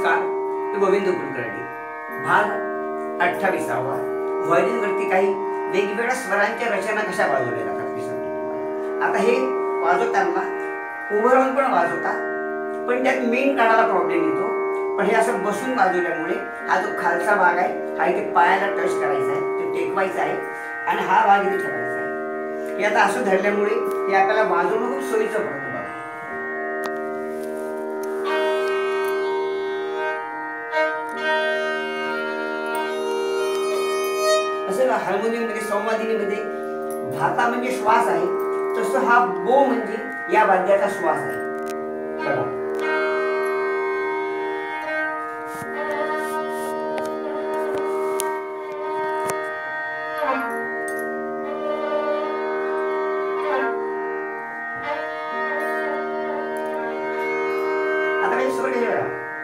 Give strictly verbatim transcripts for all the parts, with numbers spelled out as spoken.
नमस्कार, मी गोविंद कुलकर्णी. भाग अठ्ठावीसावा. व्हायोलिन वरती काही वेगवेगळ्या स्वरांच्या रचना कशा वाजवल्या जातात मी सांगतो. आता हे वाजवताना उभं राहून पण वाजवतात, पण त्यात मेन कानाला प्रॉब्लेम येतो. पण हे असं बसून वाजवल्यामुळे हा जो खालचा भाग आहे हा इथे पायाला टच करायचा आहे, तो टेकवायचा आहे आणि हा भाग इथे ठेवायचा आहे. हे आता असं धरल्यामुळे हे आपल्याला वाजवणं खूप सोयीचं पडतं. हार्मोनियम मध्ये संवादिनीमध्ये भाता म्हणजे श्वास आहे, तसं हा बो म्हणजे या वाद्याचा श्वास आहे. बघा आता काही स्वर घ्या.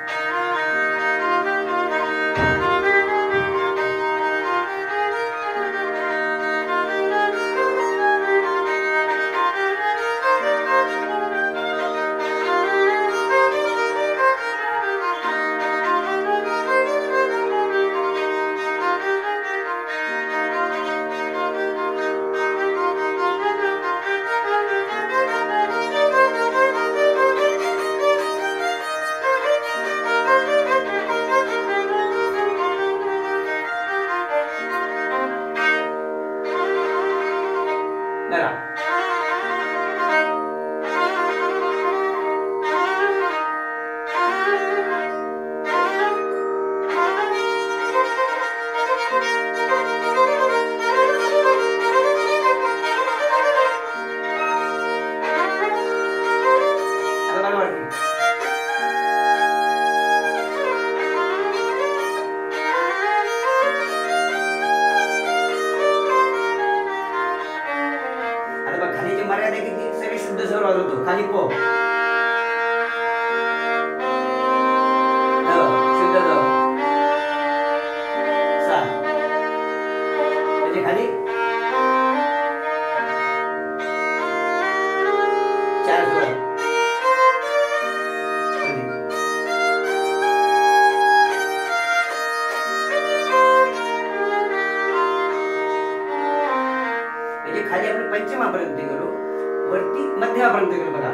मर्यादा किती सगळे शुद्ध स्वर वाजवतो. खाली पो शुद्ध द सा, त्याच्या खाली चार स्वर. म्हणजे खाली आपण पंचमापर्यंत गेलो, वरती मध्यमापर्यंत गेलो. बघा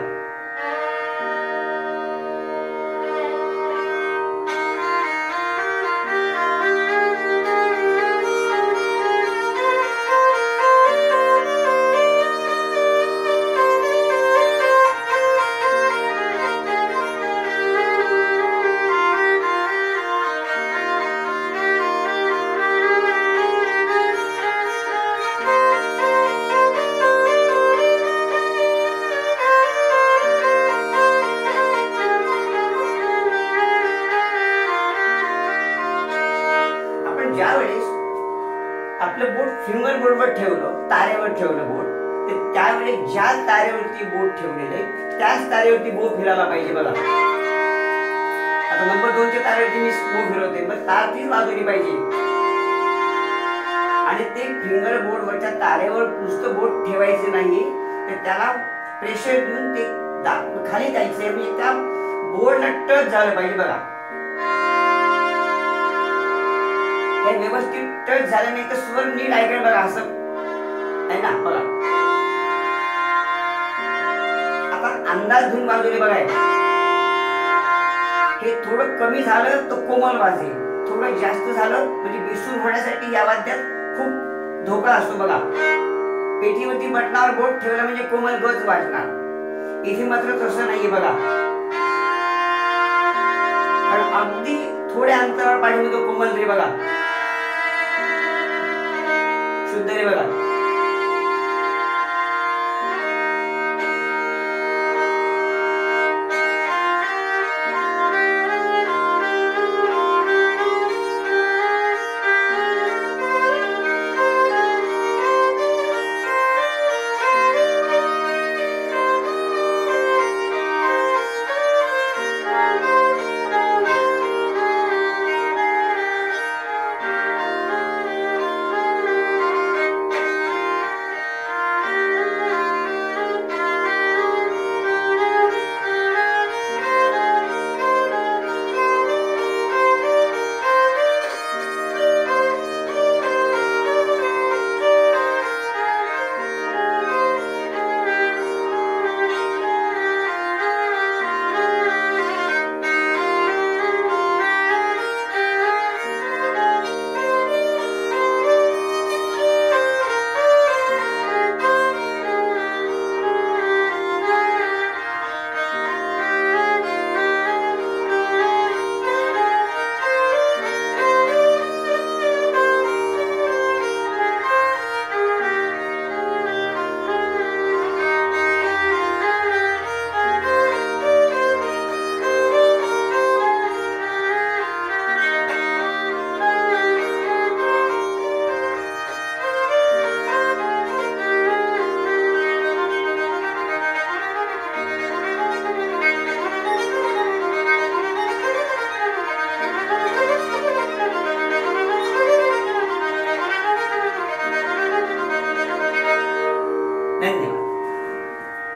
ज्यावेळेस आपलं बोट फिंगर बोर्डवर ठेवलं, तारेवर ठेवलं बोट, तर त्यावेळेस ज्या तारेवरती बोट ठेवलेले त्याच तारेवरती बो फिरायला पाहिजे. बघा आता नंबर दोनच्या तारेवरती मी बो फिरवते, मग तार तीच वाजवली पाहिजे आणि ते फिंगर बोर्डवरच्या तारेवर नुसतं बोट ठेवायचे नाही, तर त्याला प्रेशर देऊन ते खाली जायचंय, म्हणजे त्या बोर्डला टच झालं पाहिजे. बघा व्यवस्थित टच झालं नाही तर स्वर नीट ऐकायला बघा असं आहे ना. बघा आता अंदाज घेऊन वाजवले. बघा हे थोडं कमी झालं तर कोमल वाजेल, थोडं जास्त झालं म्हणजे बेसूर होण्यासाठी या वाद्यात खूप धोका असतो. बघा पेटीवरती बटनावर बोट ठेवलं म्हणजे कोमल गज वाजणार, इथे मात्र तसं नाहीये. बघा कारण अगदी थोड्या अंतरावर पाठवून तो कोमल रे. बघा शुद्ध रे. बघा